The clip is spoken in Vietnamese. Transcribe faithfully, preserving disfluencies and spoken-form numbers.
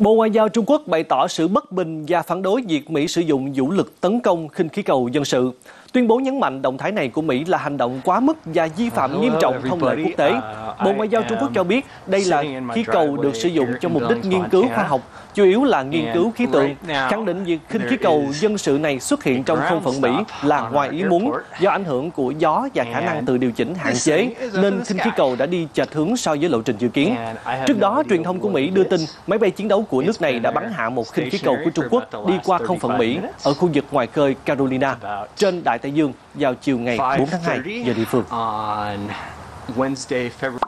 Bộ Ngoại giao Trung Quốc bày tỏ sự bất bình và phản đối việc Mỹ sử dụng vũ lực tấn công khinh khí cầu dân sự. Tuyên bố nhấn mạnh động thái này của Mỹ là hành động quá mức và vi phạm nghiêm trọng thông lệ quốc tế. Bộ Ngoại giao Trung Quốc cho biết đây là khí cầu được sử dụng cho mục đích nghiên cứu khoa học, chủ yếu là nghiên cứu khí tượng, khẳng định việc khinh khí cầu dân sự này xuất hiện trong không phận Mỹ là ngoài ý muốn do ảnh hưởng của gió và khả năng tự điều chỉnh hạn chế, nên khinh khí cầu đã đi chệch hướng so với lộ trình dự kiến. Trước đó, truyền thông của Mỹ đưa tin máy bay chiến đấu của nước này đã bắn hạ một khinh khí cầu của Trung Quốc đi qua không phận Mỹ ở khu vực ngoài khơi Carolina trên Đại Tây Dương vào chiều ngày bốn tháng hai giờ địa phương.